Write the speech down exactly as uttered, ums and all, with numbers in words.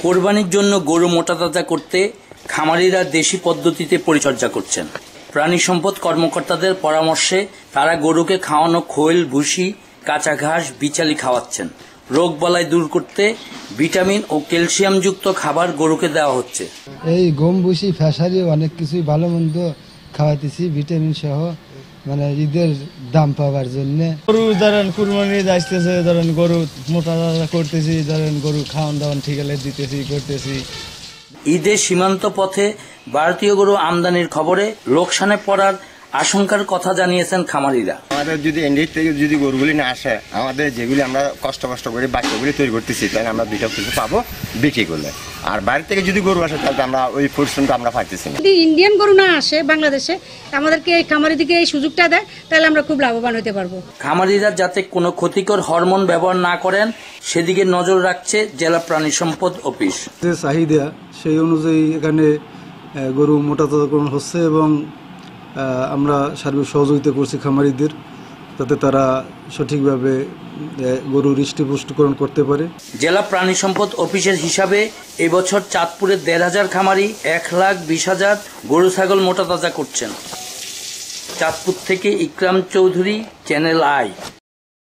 কোরবানির জন্য গরু মোটাতাজা করতে খামারিরা দেশি পদ্ধতিতে পরিচর্যা করছেন। প্রাণী সম্পদ কর্মকর্তাদের পরামর্শে তারা গরুকে খাওয়ানো খৈল, ভুসি, কাঁচা ঘাস, বিচালি খাওয়াচ্ছেন। রোগ বালাই দূর করতে ভিটামিন ও ক্যালসিয়াম যুক্ত খাবার গরুকে দেওয়া হচ্ছে। এই গম, ভুসি, ফেসারি অনেক কিছুই ভালো মন্দ খাওয়াতেছি, ভিটামিন সহ, মানে ঈদের দাম পাওয়ার জন্য। গরু ধরেন কুরবানি যাইতেছে, ধরেন গরু মোটা তাজা করতেছি, ধরেন গরু খাওয়ান দাওয়ান ঠিক হলে দিতেছি, করতেছি। ঈদের সীমান্ত পথে ভারতীয় গরু আমদানির খবরে লোকসানে পড়ার আশঙ্কার কথা জানিয়েছেন খামারিরা। আমাদের যদি ইন্ডিয়া থেকে যদি গরুগুলি না আসে, আমাদের যেগুলি আমরা কষ্ট কষ্ট করে বাচ্চাগুলি তৈরি করতেছি, তাহলে আমরা দুইটা পয়সা পাবো বিক্রি করলে। আর বাইরে থেকে যদি গরু আসে তাহলে আমরা ওই পরিশ্রমটা আমরা পাইতেছি না। যদি ইন্ডিয়ান গরু না আসে বাংলাদেশে, আমাদেরকে এই খামারি দিকে এই সুযোগটা দেয়, তাহলে আমরা খুব লাভবান হতে পারবো। খামারিরা যাতে কোনো ক্ষতিকর হরমোন ব্যবহার না করেন সেদিকে নজর রাখছে জেলা প্রাণী সম্পদ অফিস। যে চাহিদা সেই অনুযায়ী এখানে গরু মোটাতাজাকরণ হচ্ছে এবং আমরা সার্বিক সহযোগিতা করছি খামারিদের, যাতে তারা সঠিকভাবে গরুর হৃষ্টপুষ্টকরণ করতে পারে। জেলা প্রাণী সম্পদ অফিসের হিসাবে এবছর চাঁদপুরের দেড় হাজার খামারি এক লাখ বিশ হাজার গরু ছাগল মোটাতাজা করছেন। চাঁদপুর থেকে ইকরাম চৌধুরী, চ্যানেল আই।